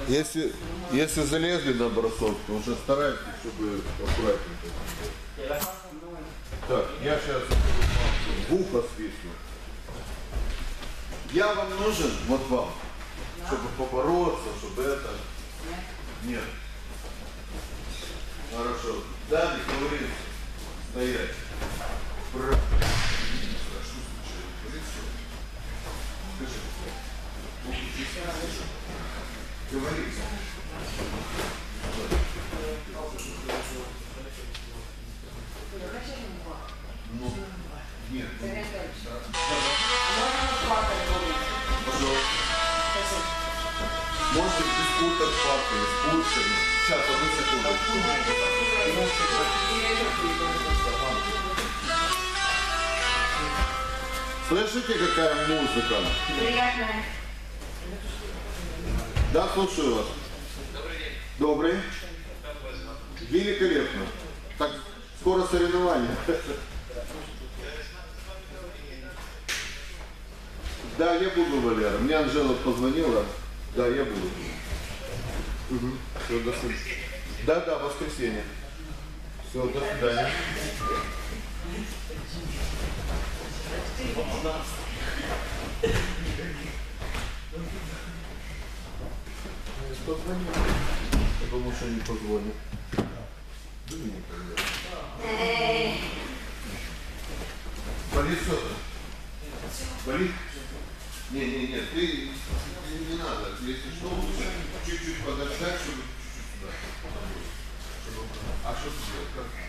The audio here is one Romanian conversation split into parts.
Если залезли на бросок, то уже старайтесь, чтобы аккуратненько. Так, я сейчас в ухо свистну. Я вам нужен, вот вам, чтобы побороться, чтобы это... Нет. Хорошо. Далее говорится. Стоять. Хорошо, говори. Ну, нет. Может без путок папы, с путками. Сейчас, одну секунду. Слышите, какая музыка? Приятная. Да, слушаю вас. Добрый день. Добрый. Великолепно. Так, скоро соревнования. Да, я буду, Валера. Мне Анжела позвонила. Да, я буду. Угу. Все, до свидания. Да, воскресенье. Все, до свидания. Кто звонит? Я думал, что не позвонит. Да не позвонит. Болит что-то? Болит? Не, ты не надо. Если что, лучше чуть-чуть подождать, чтобы чуть-чуть сюда. А что ты делаешь? Как ты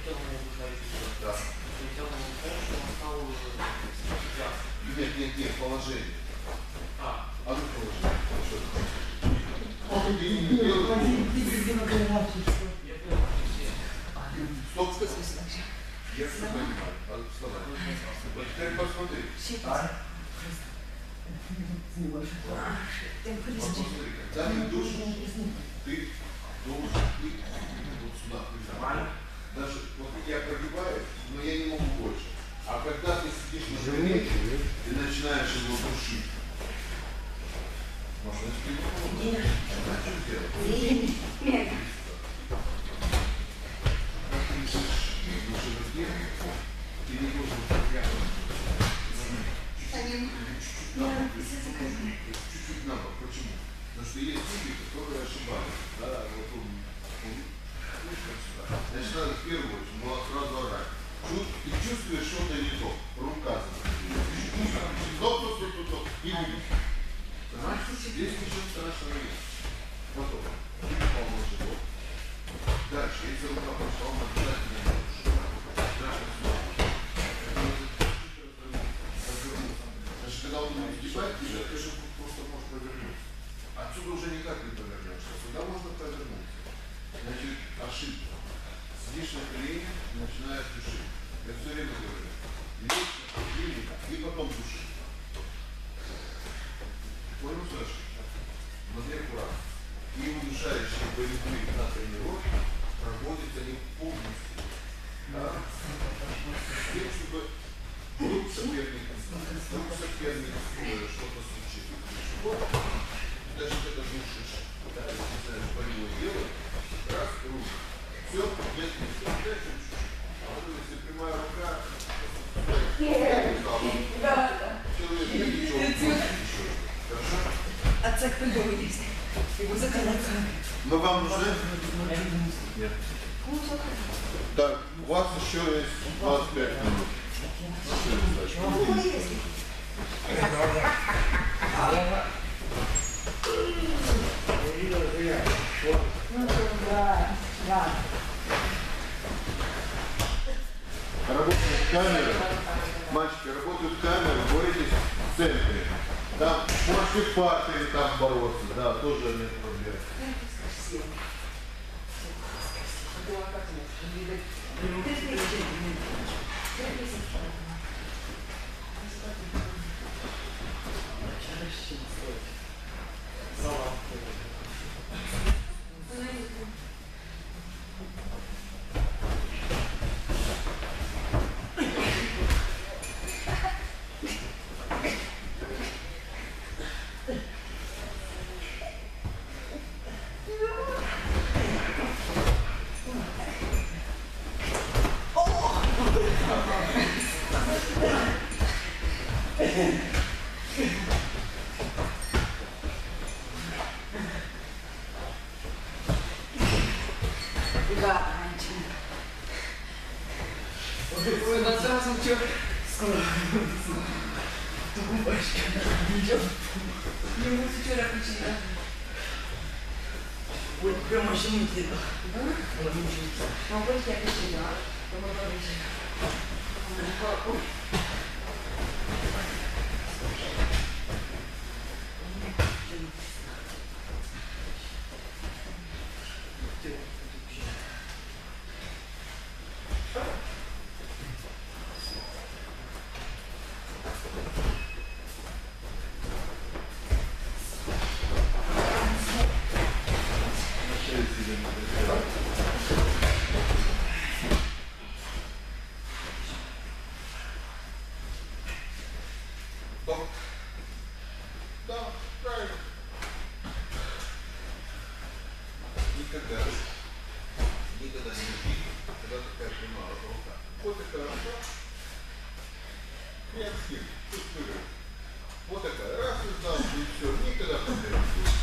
делаешь? Да. Нет, положение. А ну положение. Стоп. Я все понимаю. Вставай. Теперь посмотри. Посмотри, когда ты душишь, ты должен быть вот сюда. Даже вот я прогибаюсь, но я не могу больше. А когда ты сидишь на животе, ты начинаешь его душить. Можно сделать. Нет. Ты не должен чуть-чуть на бок. Почему? Потому что есть люди, которые ошибаются. Да, вот он значит, надо в первую очередь сразу орать. Ты чувствуешь что-то не то. Рука стоп. И вниз. Значит, здесь ничего страшного нет. Готово. Полный живот. Дальше, если рука пошла, он обязательно не когда он будет сгибать тебя, ты же просто можешь повернуться. Отсюда уже никак не повернешься. Сюда можно повернуться. Значит, ошибка. Сидишь на колене, начинаешь душить. Я все время говорю. Лечь, и потом душить. Понял, Саша? Смотри аккуратно. И удушающие боевые на тренировке проводятся не полностью. Да? Тем, чтобы вдруг соперник что-то случится. Даже когда душишь, когда ты знаешь, болевое дело, раз, руки. Все, если все, чуть-чуть. А вот если прямая рука, человек ничего не еще. Хорошо? Отца к по-любому есть. Его заказаться. Но вам нужны? Нет. Так, у вас еще есть 25 минут. Работает камера. Мальчики, работают камеры, боретесь в центре. Там можете в партере там бороться, да, тоже нет проблем. Gata, Angelina. Ой, на сразу что? Скоро. Думаешь, идет. Не буду вчера причина. Вот прямо машину где-то. Ну, больше я причина. Думаю, причина. Да, правильно. Никогда не жди, когда такая прямая рука. Вот и хорошо. Нет, тут выиграть. Вот такая. Раз и сдал, и все. Никогда проблем не будет.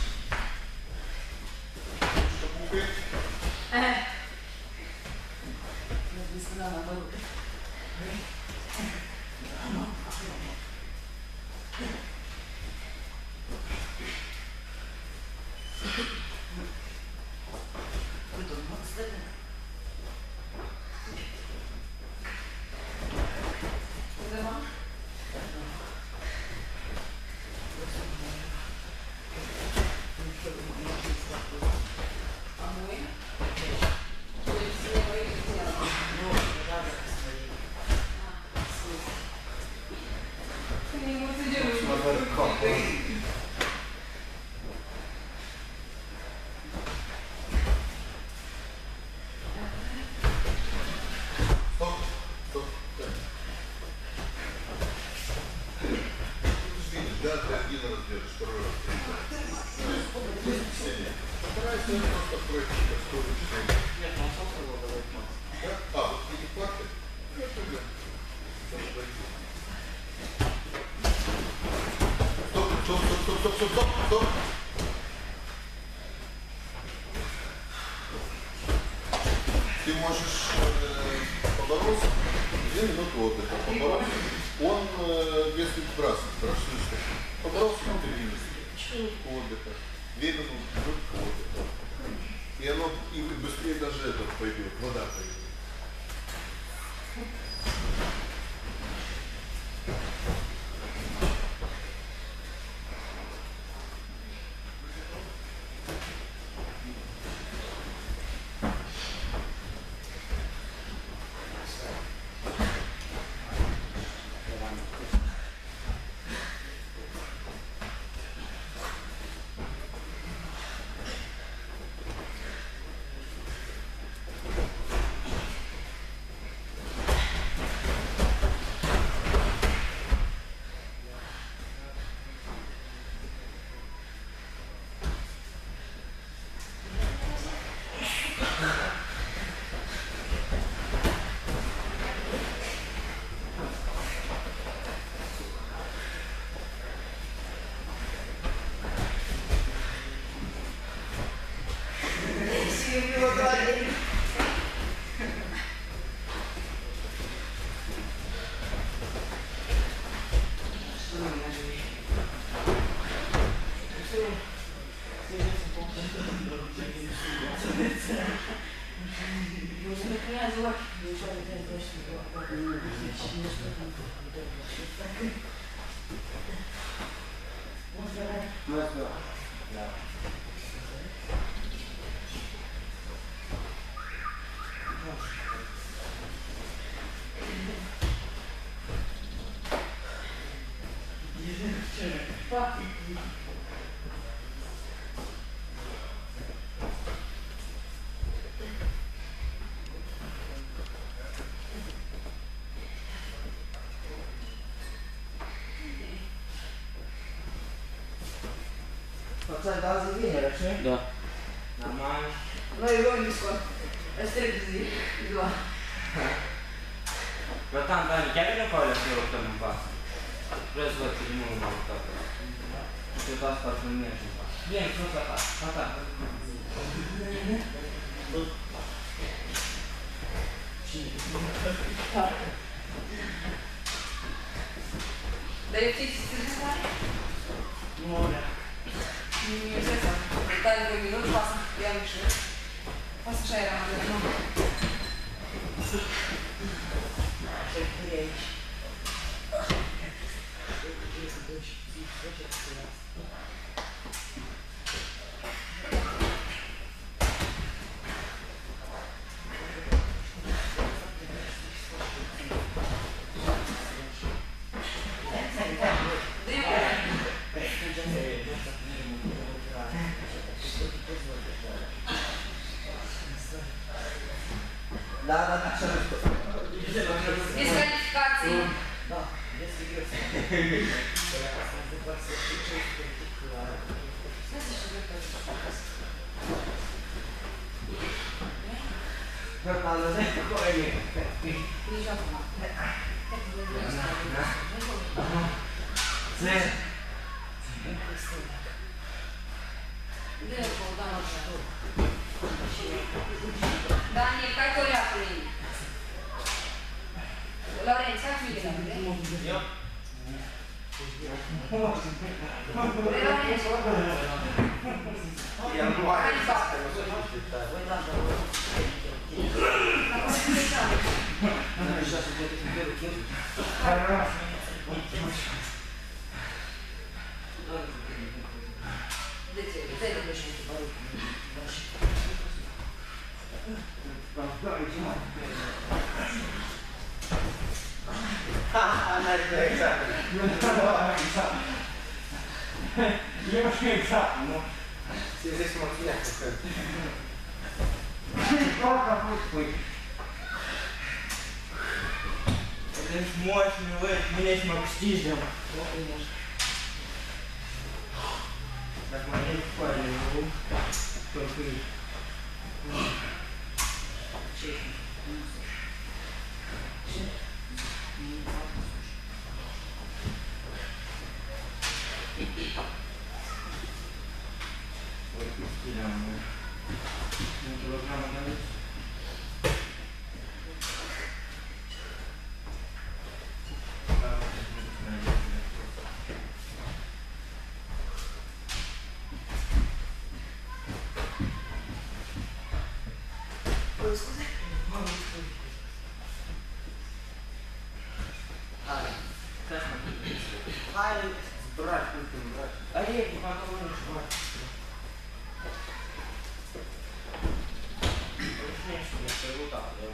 Чтобы убить. Я бы сказала, наоборот. Да, ты один раз делаешь, второй раз. Старайся просто пройти по скорости. Нет, ну сам сказал, давай Макс. Да? А, вот эти парты? Нет проблем. Стоп. Ты можешь побороться, 2 минуты отдыха, побороться. Он, если бросаешь, поборолся на 3 минуты отдыха, 2 минуты отдыха. И оно и быстрее даже это пойдет, вода пойдет. Пацан, дал за денег, что? Да. Нормально. Ну и Ронечко. Остригли. 2. Братан, да, не тебя видел, что я в этом пасу? Производ седьмого молотка. Что-то спортный между. Блин, что-то так. Dar eu știi ce se întâmplă? Nu olea. Eu știu să dai 2 minute, pasă, ia mișcă. Pasă așa era, nu. Ce pui aici? Da, așa răspă. Discalificații. Da, este greu. Totală de coie. Nici acum. Zer. Daniel, cai coreatul ei. Lorenz, hai fi de Eu? Lorenz. I-am luat. Hai fac. De ce? De ce? Exact. Eu știu exact, nu? Se zice mă ținea cu fel. Fac a fost, păi. Ești moș, mi uiți, mine și mă câștigem. Dacă mă iei cu aia, nu? Tocui. Ce? Ce? Un kilogram de aici. Scuze? Hai, hai, zbraci, ultim braci. Ai e, cu pantaloni și braci. Nu știu, mi-a sărutat, eu.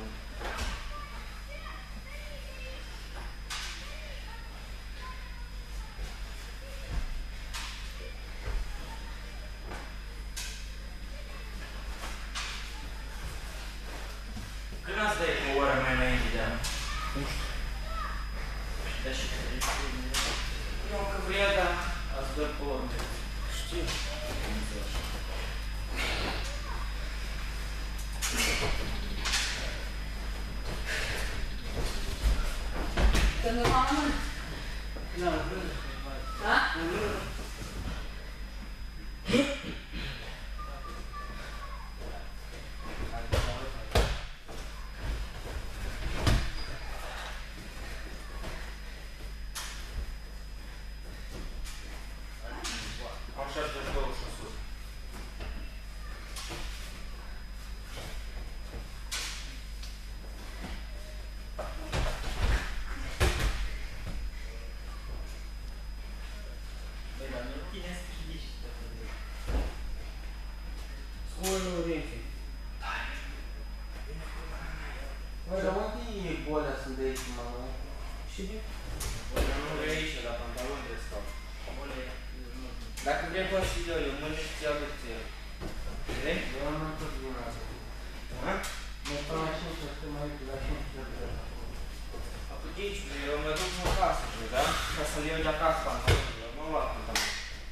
Când ați dai cu o oră mai înainte de anul? Nu știu. Dar și că eu că vrea, dar ați dă pe oră. Știu. Când o mamă? Da, nu. Da? Nu. Așa de 2600. Băi, dar nu tine schiși. Scolul Renfi. Băi, dar unde e bolea sunt de aici, mamă? Și de? Băi, dar nu vrei aici, la pantaloni de stau. Dacă vrei, poți și eu mâine și ți-au de ție. Vrei? Eu am mai tot din asta. Ha? Mă stau la 5 să stăm aici, la 5 să stăm. Apoi de aici, eu mă duc în casă, da? Ca să-l iau de acasă pantaloni. Eu m-am luat pantaloni.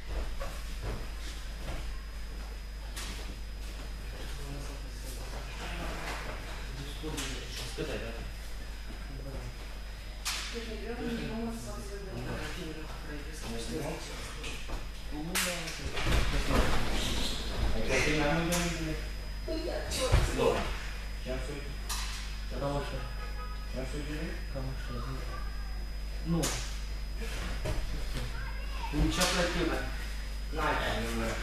Cât ai dat? Ai mai mult de mine? Două. Ce-am suit? Cam așa. Așa e? Cam așa. Nu. Nici operativă. N-ai ca numără.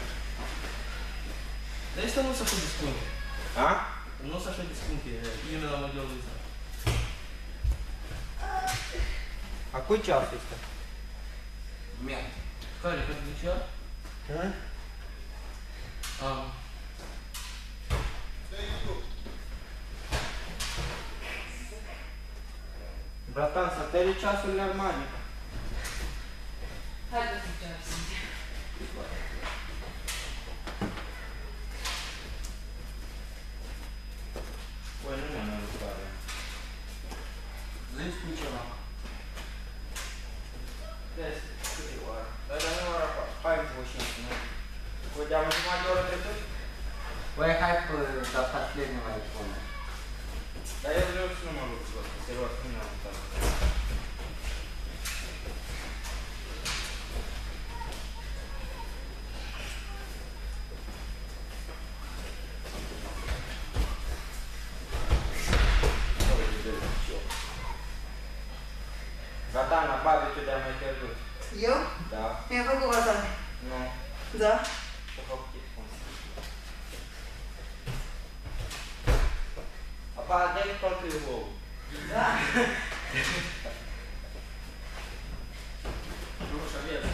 Dar ăsta nu s-a așa de scumpe. A? Nu s-a așa de scumpe. Imенно la modelul ăsta. A cui ceasul ăsta? Mea. Care? Care de ce? Hă? Am. Bratan, să tăi ceasurile armare. Haideți să ceară, Cintia. Păi nu mi-am mai lucrare. Zi spune ceva. Vezi, câte oară? Dar nu ora 45, nu? Vedeam jumătate de oră trecut? Băi, hai că data plec mai bine. Dar eu vreau să nu mă lucru ăsta, serios, nu mi-am lucrat. Gata, Ana, babi, tu de-am mai pierdut. Eu? Da. Mi-am făcut bazare. Nu. Da? Ce-a făcut chestia? Apa, dai tot ou. Da? Nu așa viață.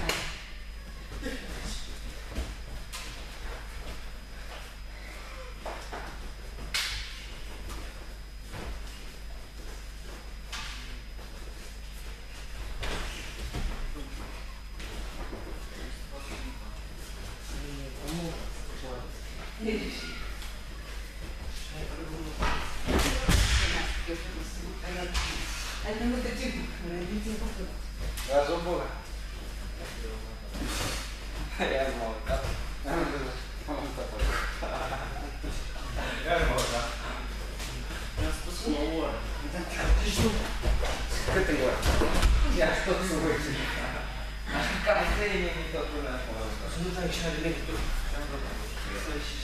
Adică nu te țin, rădiți-mi făcut. La zobulă. Ia mă uitat. Am uitat. Ia mă uitat. Mi-am spus la o oră. Câte ori? Ia și tot să uiți. Așa că asta e nimic tot până acum. Să nu dai și de lectură. Să ieși.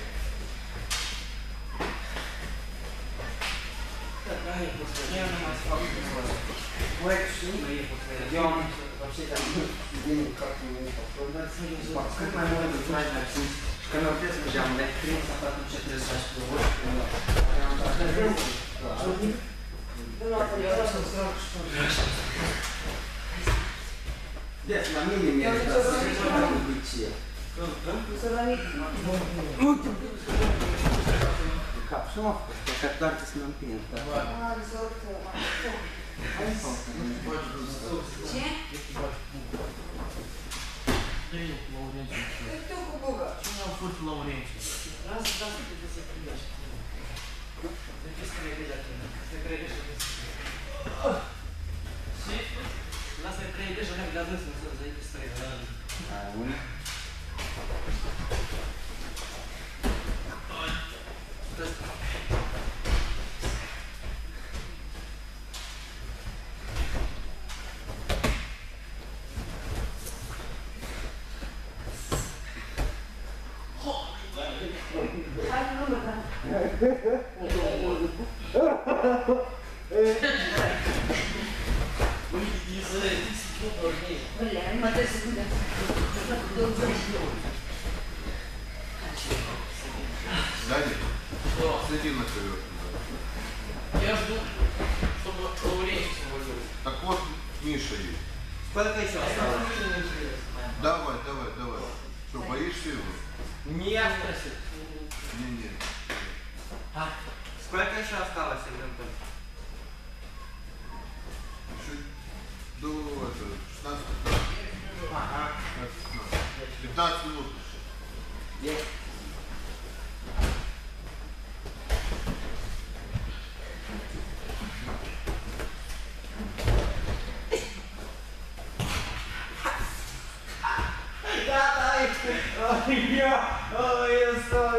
Ai păstrări. Eu nu mai fac păstrări. Băi, știi? Nu e păstrări. Eu am вообще там din capul meu. Cât mai mult de tragi la simți. Și că mi-au trebuie să mergeam, dar primul să fac ce trebuie să faci cu voi. Am dat de vreo. Nu m-a făcut, eu vreau să-ți rog și tu. Deci, la mine mi-e dat să fac o bucie. Nu să rănic. Cap și mă fac, că doar să mă împing. Am zis că ce? Dă-i Laurențiu. Tu cu Buga. Și mi-am furt Laurențiu. Lasă, lasă, trebuie să primești. Trebuie să crede la tine. Să crede și tine. Și? Lasă că crede și la dânsul să zici să crede la dânsul. Ai, Hai, nu mă, da. Băle, nu mă trebuie să gândesc. Даня, сиди на ковер. Я жду, чтобы Лауренчик свалил. Так вот, Миша есть. Сколько еще осталось? Давай, давай, давай. Что, боишься его? Нет. Не-не. Сколько еще осталось, Антон? Еще до 16 Ага. 15 минут еще. Есть. Ой, я, ой, я